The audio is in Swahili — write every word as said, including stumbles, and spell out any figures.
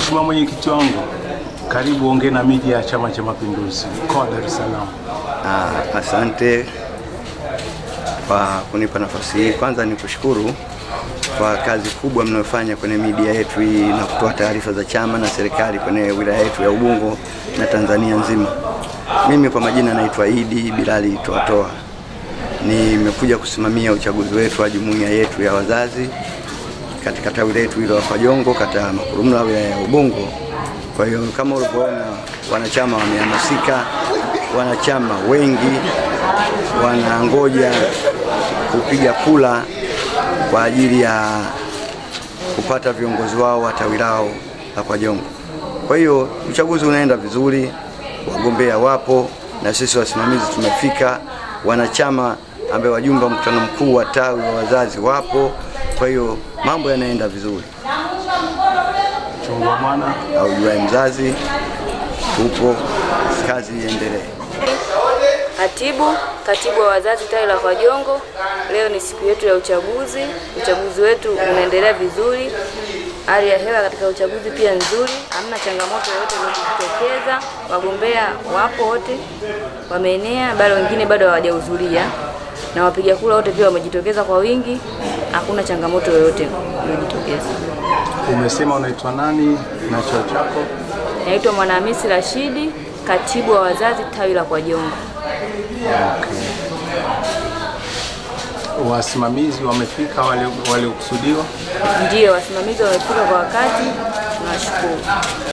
Mheshimiwa mwenyekiti wangu, karibu ongea na media ya Chama cha Mapinduzi Mkoa Dar es Salaam. Ah, asante kwa kunipa nafasi hii. Kwanza nikushukuru kwa kazi kubwa mnayofanya kwenye media yetu hii na kutoa taarifa za chama na serikali kwenye wilaya yetu ya Ubungo na Tanzania nzima. Mimi kwa majina naitwa Idi Bilali Toatoa. Nimekuja kusimamia uchaguzi wetu wa jumuiya yetu ya wazazi katika tawi letu hilo la KWAJONGO, kata Makurumla, wilaya ya Ubungo. Kwa hiyo kama ulivyoona, wanachama wamehamasika, wanachama wengi wanangoja kupiga kula kwa ajili ya kupata viongozi wao wa tawi lao la KWAJONGO. Kwa hiyo uchaguzi unaenda vizuri, wagombea wapo na sisi wasimamizi tumefika, wanachama ambao wajumbe wa mkutano mkuu wa tawi wa wazazi wapo. Kwa hiyo mambo yanaenda vizuri. Chungwa mwana au yule mzazi upo, kazi iendelee. Katibu, katibu wa wazazi tawi la KWAJONGO, leo ni siku yetu ya uchaguzi. Uchaguzi wetu unaendelea vizuri. Hali ya hewa katika uchaguzi pia nzuri, hamna changamoto yoyote iliyojitokeza. Wagombea wapo wote, wameenea, bado wengine bado hawajahudhuria. Na wapiga kura wote pia wamejitokeza kwa wingi, hakuna changamoto yoyote iliyojitokeza. Umesema unaitwa nani na cheo chako? Naitwa Mwanahamisi Rashidi, katibu wa wazazi tawi la KWAJONGO. Okay. Wasimamizi wamefika wale waliokusudiwa? Ndio, wasimamizi wamefika kwa wakati. Tunashukuru.